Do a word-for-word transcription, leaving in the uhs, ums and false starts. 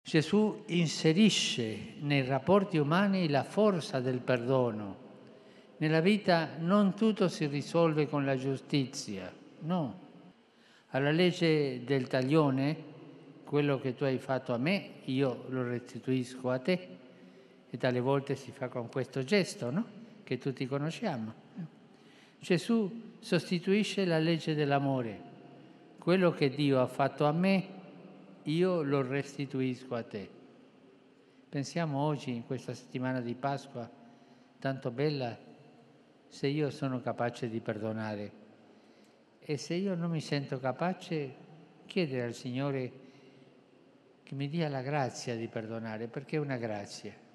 Gesù inserisce nei rapporti umani la forza del perdono. Nella vita non tutto si risolve con la giustizia, no. Alla legge del taglione, quello che tu hai fatto a me, io lo restituisco a te. E tale volte si fa con questo gesto, no? Che tutti conosciamo. Gesù sostituisce la legge dell'amore. Quello che Dio ha fatto a me, io lo restituisco a te. Pensiamo oggi, in questa settimana di Pasqua, tanto bella, se io sono capace di perdonare. E se io non mi sento capace, chiedere al Signore che mi dia la grazia di perdonare, perché è una grazia.